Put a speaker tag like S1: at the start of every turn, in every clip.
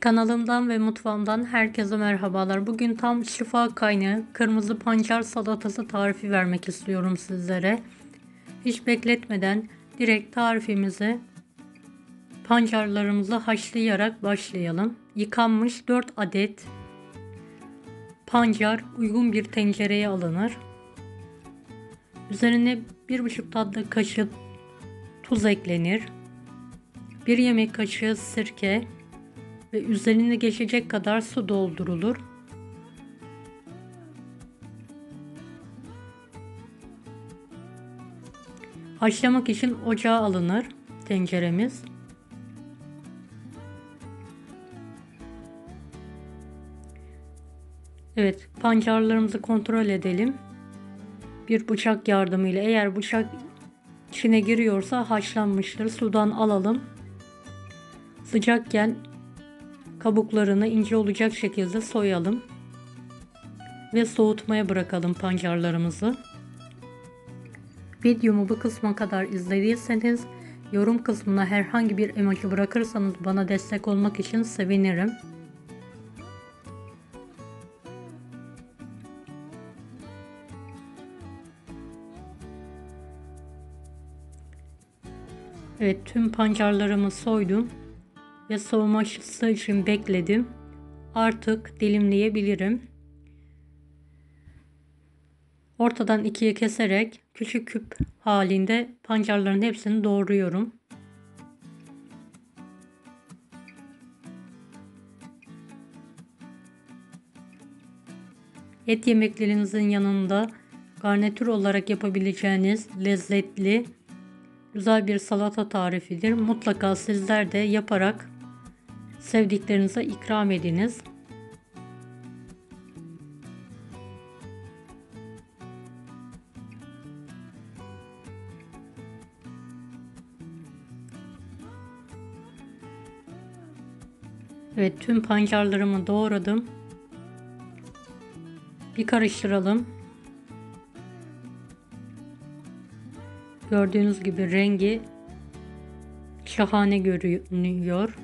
S1: Kanalımdan ve mutfağımdan herkese merhabalar. Bugün tam şifa kaynağı kırmızı pancar salatası tarifi vermek istiyorum sizlere. Hiç bekletmeden direkt tarifimizi pancarlarımızı haşlayarak başlayalım. Yıkanmış 4 adet pancar uygun bir tencereye alınır. Üzerine 1,5 tatlı kaşığı tuz eklenir. 1 yemek kaşığı sirke ve üzerine geçecek kadar su doldurulur. Haşlamak için ocağa alınır tenceremiz. Evet, pancarlarımızı kontrol edelim. Bir bıçak yardımıyla, eğer bıçak içine giriyorsa haşlanmıştır. Sudan alalım. Sıcakken kabuklarını ince olacak şekilde soyalım ve soğutmaya bırakalım pancarlarımızı. Videomu bu kısma kadar izlediyseniz yorum kısmına herhangi bir emoji bırakırsanız bana destek olmak için sevinirim. Evet, tüm pancarlarımı soydum ve soğuması için bekledim. Artık dilimleyebilirim. Ortadan ikiye keserek küçük küp halinde pancarların hepsini doğruyorum. Et yemeklerinizin yanında garnitür olarak yapabileceğiniz lezzetli, güzel bir salata tarifidir. Mutlaka sizler de yaparak sevdiklerinize ikram ediniz. Evet, tüm pancarlarımı doğradım. Bir karıştıralım. Gördüğünüz gibi rengi şahane görünüyor.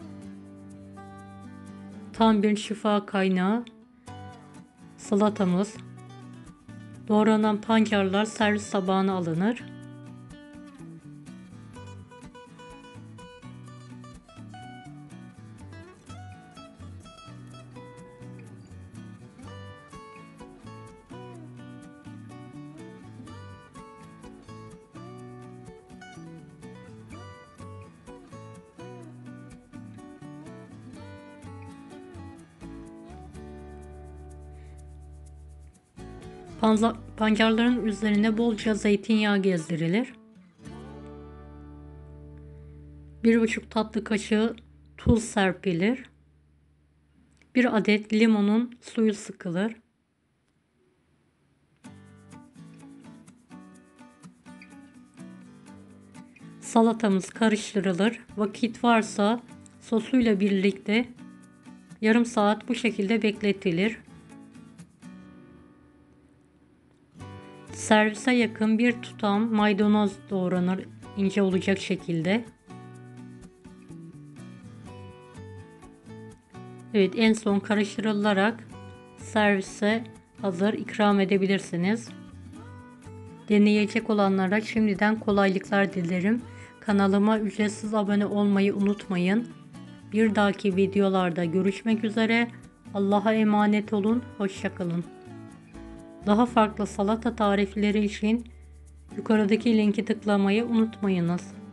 S1: Tam bir şifa kaynağı salatamız. Doğranan pancarlar servis tabağına alınır. Pancarların üzerine bolca zeytinyağı gezdirilir. 1,5 tatlı kaşığı tuz serpilir. 1 adet limonun suyu sıkılır. Salatamız karıştırılır. Vakit varsa sosuyla birlikte yarım saat bu şekilde bekletilir. Servise yakın bir tutam maydanoz doğranır ince olacak şekilde. Evet, en son karıştırılarak servise hazır ikram edebilirsiniz. Deneyecek olanlara şimdiden kolaylıklar dilerim. Kanalıma ücretsiz abone olmayı unutmayın. Bir dahaki videolarda görüşmek üzere. Allah'a emanet olun. Hoşça kalın. Daha farklı salata tarifleri için yukarıdaki linki tıklamayı unutmayınız.